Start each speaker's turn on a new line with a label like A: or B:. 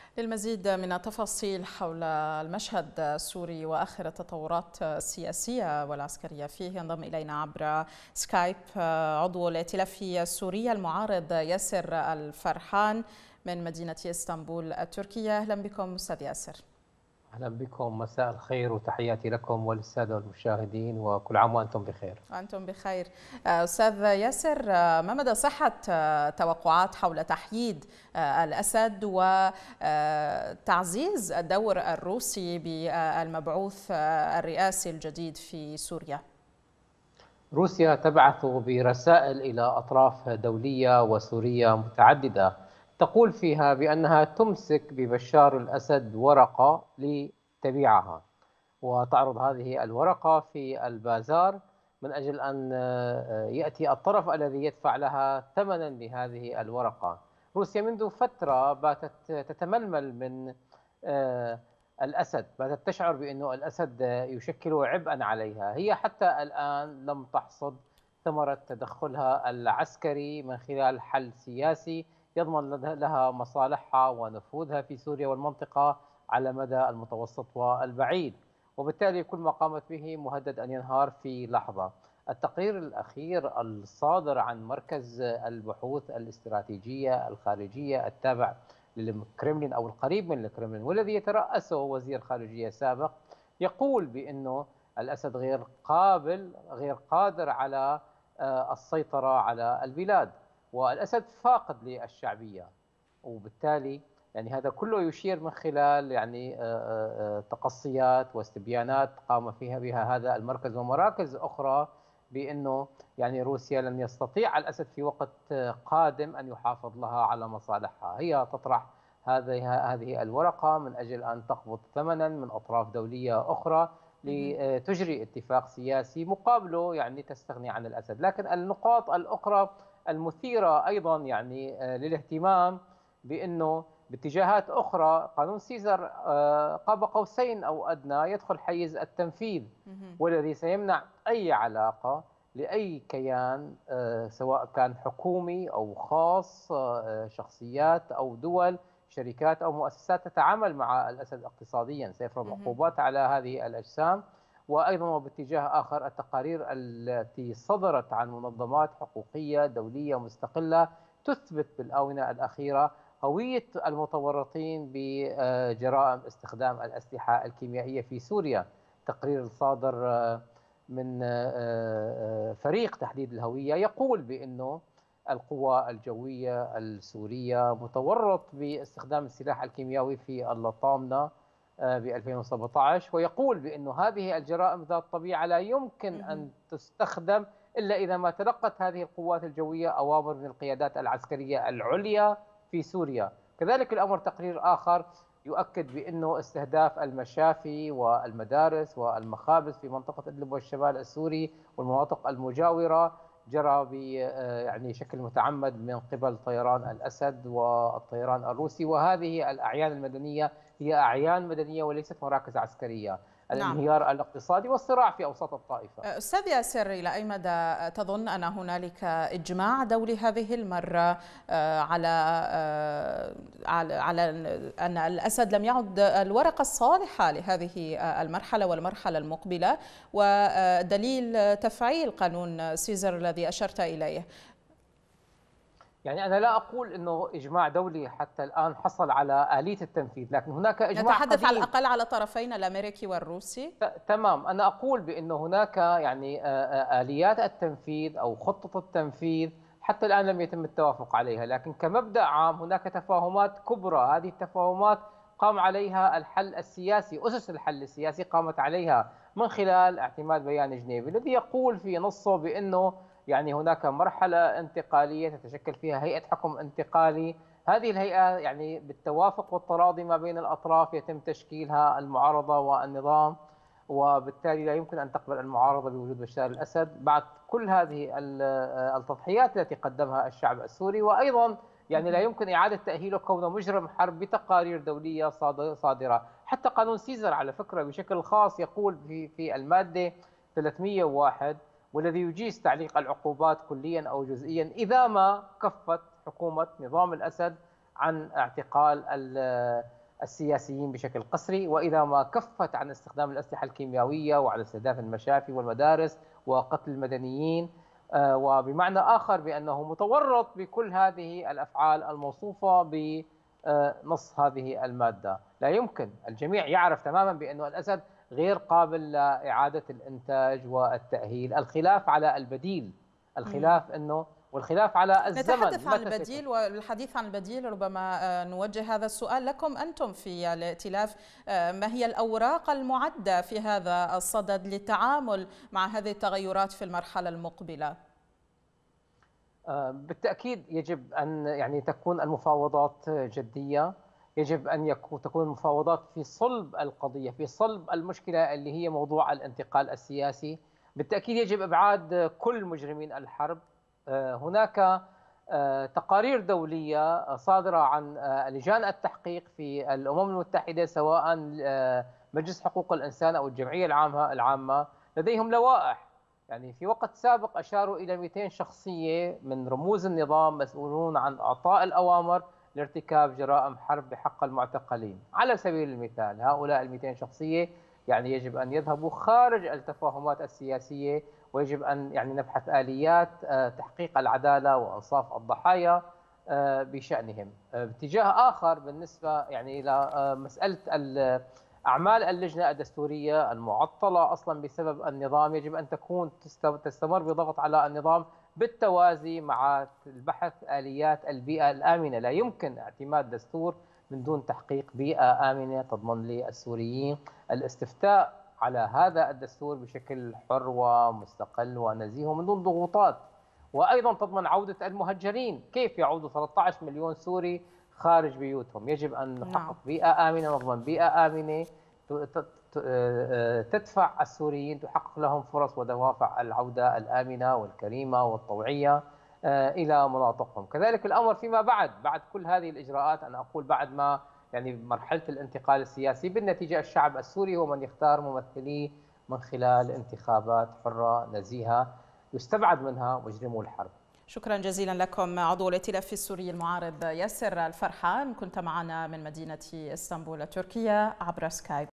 A: للمزيد من التفاصيل حول المشهد السوري وآخر التطورات السياسية والعسكرية فيه ينضم إلينا عبر سكايب عضو الائتلاف السوري المعارض ياسر الفرحان من مدينة اسطنبول التركية. أهلا بكم أستاذ ياسر.
B: أهلا بكم، مساء الخير وتحياتي لكم وللسادة المشاهدين، وكل عام وأنتم بخير.
A: وأنتم بخير. أستاذ ياسر، ما مدى صحة توقعات حول تحييد الأسد وتعزيز الدور الروسي بالمبعوث الرئاسي الجديد في سوريا؟
B: روسيا تبعث برسائل إلى أطراف دولية وسورية متعددة تقول فيها بأنها تمسك ببشار الأسد ورقة لتبيعها، وتعرض هذه الورقة في البازار من أجل أن يأتي الطرف الذي يدفع لها ثمنا لهذه الورقة. روسيا منذ فترة باتت تتململ من الأسد، باتت تشعر بأنه الأسد يشكل عبئا عليها. هي حتى الآن لم تحصد ثمرة تدخلها العسكري من خلال حل سياسي يضمن لها مصالحها ونفوذها في سوريا والمنطقة على مدى المتوسط والبعيد، وبالتالي كل ما قامت به مهدد أن ينهار في لحظة. التقرير الأخير الصادر عن مركز البحوث الاستراتيجية الخارجية التابع للكرملين أو القريب من الكرملين والذي يترأسه وزير خارجية سابق يقول بأنه الأسد غير قادر على السيطرة على البلاد، والأسد فاقد للشعبية. وبالتالي يعني هذا كله يشير من خلال تقصيات واستبيانات قام بها هذا المركز ومراكز أخرى بأنه يعني روسيا لن يستطيع الأسد في وقت قادم أن يحافظ لها على مصالحها. هي تطرح هذه الورقة من أجل أن تقبض ثمنا من أطراف دولية أخرى لتجري اتفاق سياسي مقابله يعني تستغني عن الأسد. لكن النقاط الأخرى المثيرة أيضا للاهتمام بأنه باتجاهات أخرى قانون سيزر قاب قوسين أو أدنى يدخل حيز التنفيذ، والذي سيمنع أي علاقة لأي كيان سواء كان حكومي أو خاص، شخصيات أو دول، شركات أو مؤسسات تتعامل مع الأسد اقتصاديا. سيفرض عقوبات على هذه الأجسام. وأيضا وباتجاه آخر التقارير التي صدرت عن منظمات حقوقية دولية مستقلة تثبت بالآونة الأخيرة هوية المتورطين بجرائم استخدام الأسلحة الكيميائية في سوريا. تقرير صادر من فريق تحديد الهوية يقول بأنه القوى الجوية السورية متورط باستخدام السلاح الكيميائي في اللطامنة ب 2017، ويقول بأنه هذه الجرائم ذات طبيعة لا يمكن أن تستخدم إلا إذا ما تلقت هذه القوات الجوية أوامر من القيادات العسكرية العليا في سوريا. كذلك الأمر تقرير آخر يؤكد بأنه استهداف المشافي والمدارس والمخابز في منطقة إدلب والشمال السوري والمناطق المجاورة جرى شكل متعمد من قبل طيران الأسد والطيران الروسي، وهذه الأعيان المدنية هي أعيان مدنية وليست مراكز عسكرية.
A: نعم.
B: الانهيار الاقتصادي والصراع في أوساط الطائفة.
A: أستاذ ياسر، إلى أي مدى تظن أن هنالك إجماع دولي هذه المرة على أن الأسد لم يعد الورقة الصالحة لهذه المرحلة والمرحلة المقبلة، ودليل تفعيل قانون سيزر الذي أشرت إليه؟
B: يعني أنا لا أقول أنه إجماع دولي حتى الآن حصل على آلية التنفيذ، لكن هناك إجماع
A: نتحدث على
B: قديم.
A: الأقل على طرفين، الأمريكي والروسي.
B: تمام، أنا أقول بأنه هناك آليات التنفيذ أو خطة التنفيذ حتى الآن لم يتم التوافق عليها، لكن كمبدأ عام هناك تفاهمات كبرى. هذه التفاهمات قام عليها الحل السياسي، أسس الحل السياسي قامت عليها من خلال اعتماد بيان جنيف الذي يقول في نصه بأنه يعني هناك مرحلة انتقالية تتشكل فيها هيئة حكم انتقالي. هذه الهيئة يعني بالتوافق والتراضي ما بين الأطراف يتم تشكيلها المعارضة والنظام، وبالتالي لا يمكن أن تقبل المعارضة بوجود بشار الأسد بعد كل هذه التضحيات التي قدمها الشعب السوري. وأيضا يعني لا يمكن إعادة تأهيله كونه مجرم حرب بتقارير دولية صادرة. حتى قانون سيزر على فكرة بشكل خاص يقول في المادة 301 والذي يجيز تعليق العقوبات كليا أو جزئيا إذا ما كفت حكومة نظام الأسد عن اعتقال السياسيين بشكل قسري، وإذا ما كفت عن استخدام الأسلحة الكيميائية وعلى استهداف المشافي والمدارس وقتل المدنيين، وبمعنى آخر بأنه متورط بكل هذه الأفعال الموصوفة بنص هذه المادة. لا يمكن، الجميع يعرف تماما بأن الأسد غير قابل لإعادة الإنتاج والتأهيل. الخلاف على البديل، الخلاف أنه والخلاف على الزمن.
A: نتحدث عن البديل، والحديث عن البديل ربما نوجه هذا السؤال لكم أنتم في الائتلاف. ما هي الأوراق المعدة في هذا الصدد للتعامل مع هذه التغيرات في المرحلة المقبلة؟
B: بالتأكيد يجب أن تكون المفاوضات جدية، يجب أن تكون المفاوضات في صلب القضية، في صلب المشكلة اللي هي موضوع الانتقال السياسي. بالتأكيد يجب إبعاد كل مجرمين الحرب. هناك تقارير دولية صادرة عن لجان التحقيق في الأمم المتحدة، سواء مجلس حقوق الإنسان أو الجمعية العامة، لديهم لوائح. في وقت سابق أشاروا إلى 200 شخصية من رموز النظام مسؤولون عن إعطاء الأوامر لارتكاب جرائم حرب بحق المعتقلين. على سبيل المثال، هؤلاء 200 شخصية يجب أن يذهبوا خارج التفاهمات السياسية، ويجب أن نبحث آليات تحقيق العدالة وإنصاف الضحايا بشأنهم. باتجاه آخر بالنسبة إلى مسألة أعمال اللجنة الدستورية المعطلة أصلا بسبب النظام، يجب أن تستمر بضغط على النظام بالتوازي مع البحث آليات البيئة الآمنة. لا يمكن اعتماد دستور من دون تحقيق بيئة آمنة تضمن للسوريين الاستفتاء على هذا الدستور بشكل حر ومستقل ونزيه ومن دون ضغوطات، وأيضا تضمن عودة المهجرين. كيف يعودوا 13 مليون سوري خارج بيوتهم؟ يجب أن نحقق بيئة آمنة، نضمن بيئة آمنة تدفع السوريين، تحقق لهم فرص ودوافع العودة الآمنة والكريمة والطوعية إلى مناطقهم. كذلك الأمر فيما بعد كل هذه الإجراءات. أنا أقول بعد ما مرحلة الانتقال السياسي، بالنتيجة الشعب السوري هو من يختار ممثليه من خلال انتخابات حرة نزيهة يستبعد منها مجرمو الحرب.
A: شكرا جزيلا لكم عضو الائتلاف السوري المعارض ياسر الفرحان، كنت معنا من مدينة اسطنبول تركيا عبر سكايب.